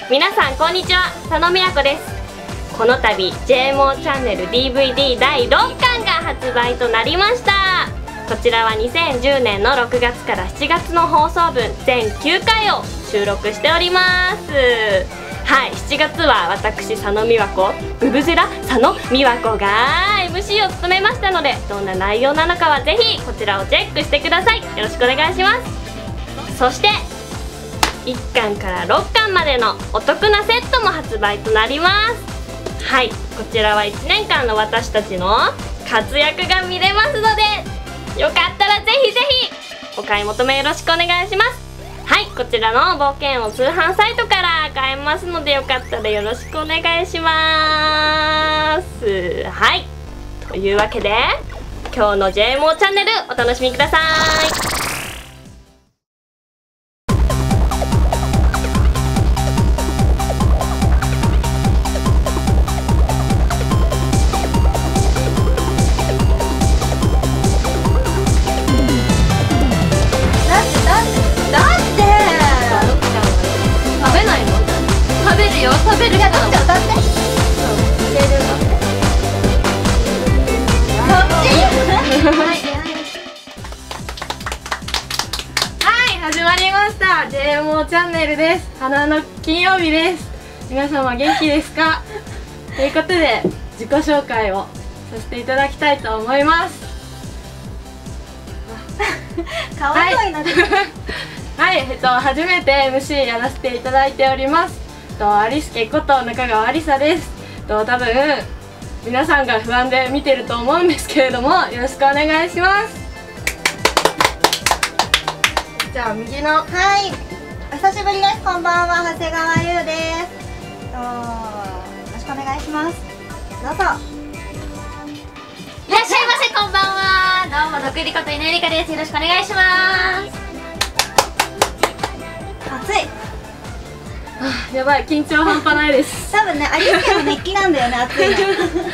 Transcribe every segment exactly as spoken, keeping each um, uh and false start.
皆さんこんにちは、佐野美和子です。この度 ジェイエムオー チャンネル ディーブイディー だいろっかんが発売となりました。こちらはにせんじゅうねんのろくがつからしちがつの放送分全きゅうかいを収録しております。はい、しちがつは私佐野美和子、ブブゼラ佐野美和子が エムシー を務めましたので、どんな内容なのかはぜひこちらをチェックしてください。よろしくお願いします。そしていっかんからろっかんまでのお得なセットも発売となります。はい、こちらはいちねんかんの私たちの活躍が見れますので、よかったらぜひぜひお買い求めよろしくお願いします。はい、こちらの冒険王通販サイトから買えますので、よかったらよろしくお願いします。はい、というわけで今日の ジェイエムオー チャンネルお楽しみください。 食べるから歌って歌ってそっちはい、始まりました ジェイエムオー チャンネルです。花の金曜日です。皆様元気ですか？ということで自己紹介をさせていただきたいと思います。かわいそうになってる。はい、えっと初めて エムシー やらせていただいております。アリスケこと中川ありさです。多分皆さんが不安で見てると思うんですけれども、よろしくお願いします。じゃあ右の、 はい、お久しぶりです。こんばんは、長谷川優です。とよろしくお願いします。どうぞ。 いらっしゃいませ、こんばんは。どうも毒りこと稲りかです。よろしくお願いします。 暑い。 やばい、緊張半端ないです。 多分ね、アリスケの熱気なんだよね、暑いの。 頑張れ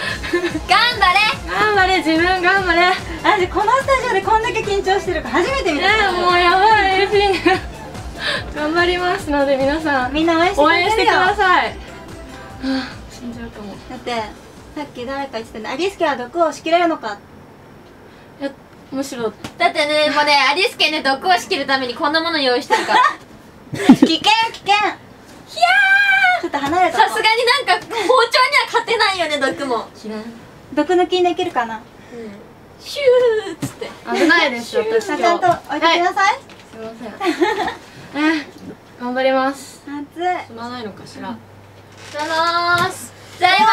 頑張れ、自分頑張れ。 私このスタジオでこんだけ緊張してるから初めて見た。 えー、もうやばい、エーピー頑張りますので皆さんみんな応援してく応れてるよ。 援してください。はあ、死んじゃうかも。 だってさっき誰か言ってたね、アリスケは毒を仕切れるのか。 いや、むしろだってね、もうね、アリスケね、毒を仕切るためにこんなもの用意してるから。 危険危険。 ひゃー、 ちょっと離れた。 さすがになんか包丁には勝てないよね、毒も。 毒抜きにできるかな。 シューっつって危ないですよ。私ちゃんと置いてください。 すいません。え、頑張ります。 暑い。 すまないのかしら。 ざいまーす。ざいま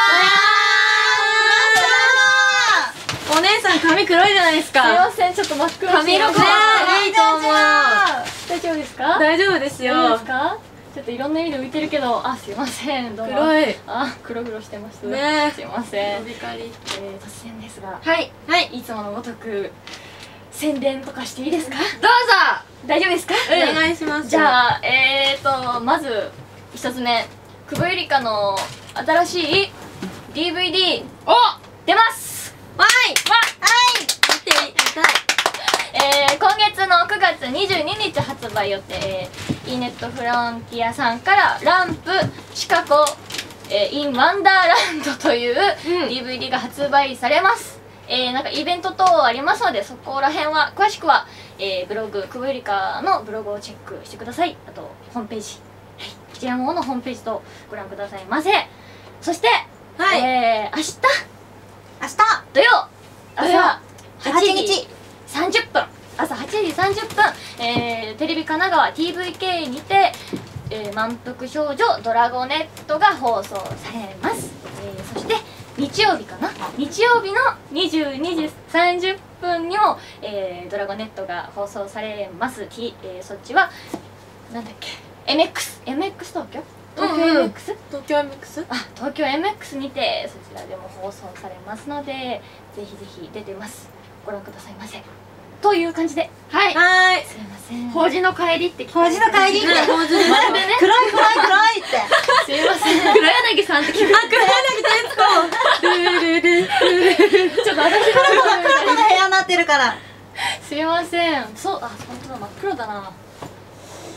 お姉さん髪黒いじゃないですか。 す。すいません、ちょっと真っ黒髪色がいいと思う。 大丈夫ですか？ 大丈夫ですよ。 大丈夫ですか？ちょっといろんな色浮いてるけど、あ、すいません、どうも。 黒い。 あ、黒々してます。 ね。 すいません。 飛び交り。 えー、突然ですが、 はいはい。 いつものごとく宣伝とかしていいですか？ どうぞ。 大丈夫ですか？ お願いします。 じゃあ、えーとまず一つ目、久保ゆりかの新しい ディーブイディーお、 出ます。 わいわはい見てみたい。 えー、今月のくがつにじゅうににち発売予定、イーネットフロンティアさんからランプシカゴ、えー、インワンダーランドという ディーブイディー が発売されます。えー、なんかイベント等ありますので、そこら辺は詳しくは、えー、ブログ久保ゆりかのブログをチェックしてください。あとホームページ、はい、ジェイエムオー のホームページとご覧くださいませ。そして、 はい、 えー、明日明日土曜朝はちにじさんじゅっぷん、朝はちじさんじゅっぷん、えー、テレビ神奈川 ティーブイケー にて、えー、満腹少女ドラゴネットが放送されます。えー、そして日曜日かな、日曜日のにじゅうにじさんじゅっぷんにも、えー、ドラゴネットが放送されます。T、えー、そっちはなんだっけ、 エムエックス エムエックス 東京東京 エムエックス、 東京 エムエックス、 あ、東京 エムエックス にてそちらでも放送されますので、ぜひぜひ出てます、ご覧くださいませという感じで、 はいはい、 すいません。 法事の帰りって聞いて、 法事の帰りって法事でまるでね、 黒い黒い黒いって。 すいません、黒柳さんって聞こあ、黒柳徹子ルルルルル、 ちょっと私黒子が黒子の部屋になってるから。 すいません。そう、あ、本当だ、真っ黒だな。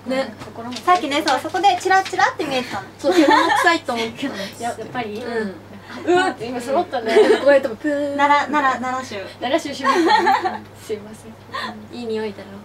ね、 心もさっきね、そうそこでチラチラって見えてたの。 そう獣臭いと思ってたの。 ややっぱりうん。 うわって今揃ったね。 これともプー。 奈良奈良奈良州。 奈良州しまった。すいません。 いい匂いだろ。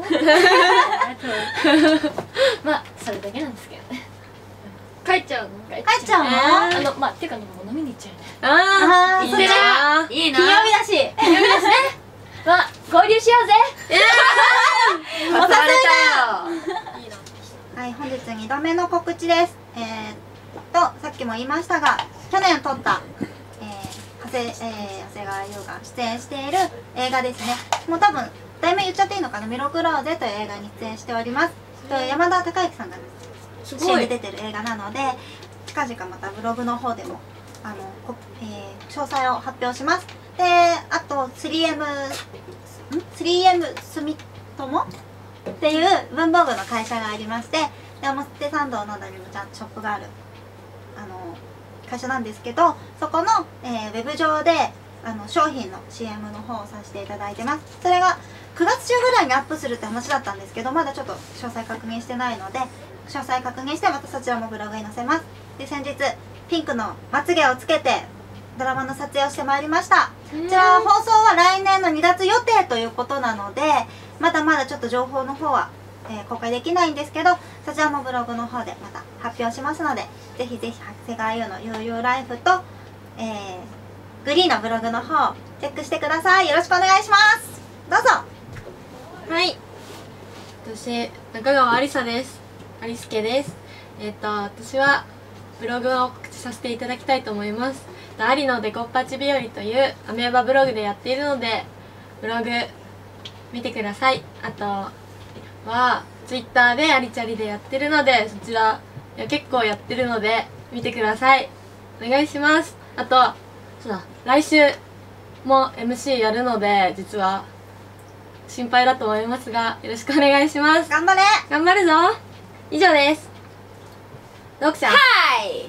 まあそれだけなんですけどね。帰っちゃうの？帰帰っちゃうの？ あのまあてかもう飲みに行っちゃうね。 ああ、 いいね。 いいな。 金曜日だし。 金曜日ですね。まあ合流しようぜ。 お誘いだ。 いいな。 はい、本日にどめの告知です。えー、っとさっきも言いましたが、去年撮った、えー、長谷、えー、長谷川優が出演している映画ですね。もう多分題名言っちゃっていいのかな、ミロクローゼという映画に出演しております。と山田孝之さんがすごいシーンで出てる映画なので、近々またブログの方でもあの、こえー、詳細を発表します。で、あと スリーエム ん スリーエム 住友っていう文房具の会社がありまして、で表参道などにもちゃんとショップがあるあの会社なんですけど、そこの、えー、ウェブ上であの商品の シーエム の方をさせていただいてます。それがくがつ中ぐらいにアップするって話だったんですけど、まだちょっと詳細確認してないので、詳細確認してまたそちらもブログに載せます。で、先日ピンクのまつげをつけてドラマの撮影をしてまいりました。こちら放送は来年のにがつ予定ということなので、まだまだちょっと情報の方は、えー、公開できないんですけど、そちらもブログの方でまた発表しますので、ぜひぜひ長谷川優の悠々ライフと、えー、グリーのブログの方チェックしてください。よろしくお願いします。どうぞ。 はい。私中川ありさです。ありすけです。えっ、と私はブログを告知させていただきたいと思います。ありのデコッパチ日和というアメーバブログでやっているので、ブログ見てください。あとはツイッターでありちゃりでやってるので、そちらいや結構やってるので見てください。お願いします。あとそうだ、来週も エムシー やるので、実は心配だと思いますがよろしくお願いします。 頑張れ。 頑張るぞ。以上です。ロクちゃん。 はい。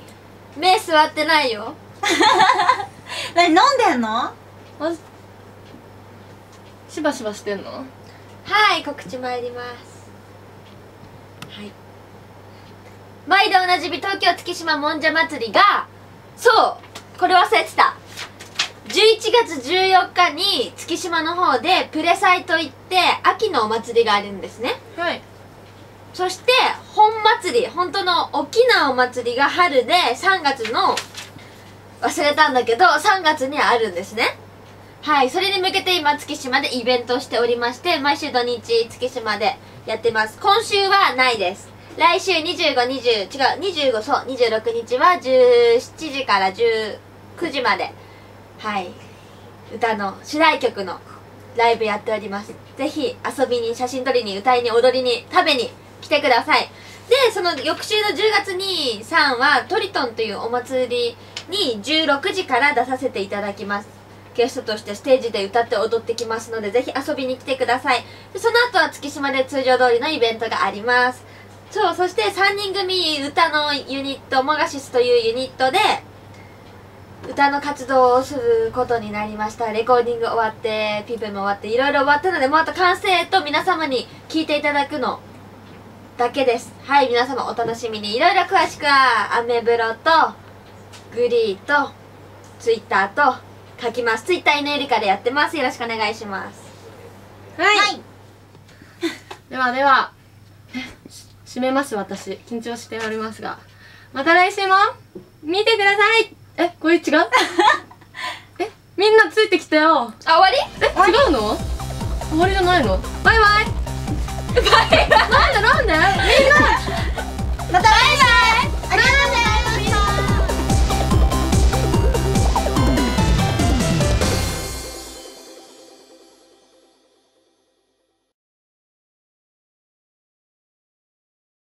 目座ってないよ。 何飲んでんの？ しばしばしてんの？ はい、告知参ります。はい。毎度おなじみ東京月島もんじゃ祭りが、そうこれ忘れてた、じゅういちがつじゅうよっかに月島の方でプレサイといって秋のお祭りがあるんですね。 はい。 そして本祭り、本当の大きなお祭りが春でさんがつの忘れたんだけどさんがつにあるんですね。はい、それに向けて今月島でイベントをしておりまして、毎週土日月島でやってます。今週はないです。来週にじゅうご、にじゅう、違う、にじゅうご、そう、にじゅうろくにちはじゅうしちじからじゅうくじまで、はい、歌の主題曲のライブやっております。ぜひ遊びに、写真撮りに、歌いに、踊りに、食べに来てください。で、その翌週のじゅうがつに、さんはトリトンというお祭りにじゅうろくじから出させていただきます。ゲストとしてステージで歌って踊ってきますので、ぜひ遊びに来てください。でその後は月島で通常通りのイベントがあります。そう、そしてさんにん組歌のユニット、モガシスというユニットで歌の活動をすることになりました。レコーディング終わって、ピープも終わって、いろいろ終わったので、もうあと完成と皆様に聴いていただくのだけです。はい、皆様お楽しみに。いろいろ詳しくはアメブロとグリーとツイッターと書きます。ツイッター犬ゆりかでやってます。よろしくお願いします。 はい、 はい。 ではでは締めます。私緊張しておりますが、また来週も見てください。え、これ違うえ、みんなついてきたよ。 あ、終わり？ え、違うの？終わりじゃないの？バイバイ。バイバイ。なんでなんで？みんな